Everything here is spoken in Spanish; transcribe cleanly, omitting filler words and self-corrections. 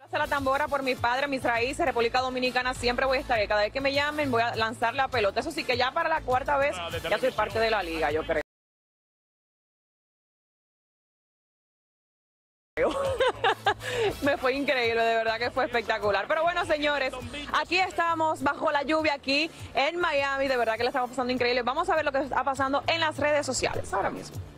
La tambora por mi padre, mis raíces, República Dominicana, siempre voy a estar ahí. Cada vez que me llamen voy a lanzar la pelota. Eso sí que ya para la cuarta vez ya soy parte de la liga, yo creo. Me fue increíble, de verdad que fue espectacular. Pero bueno, señores, aquí estamos bajo la lluvia aquí en Miami, de verdad que le estamos pasando increíble. Vamos a ver lo que está pasando en las redes sociales ahora mismo.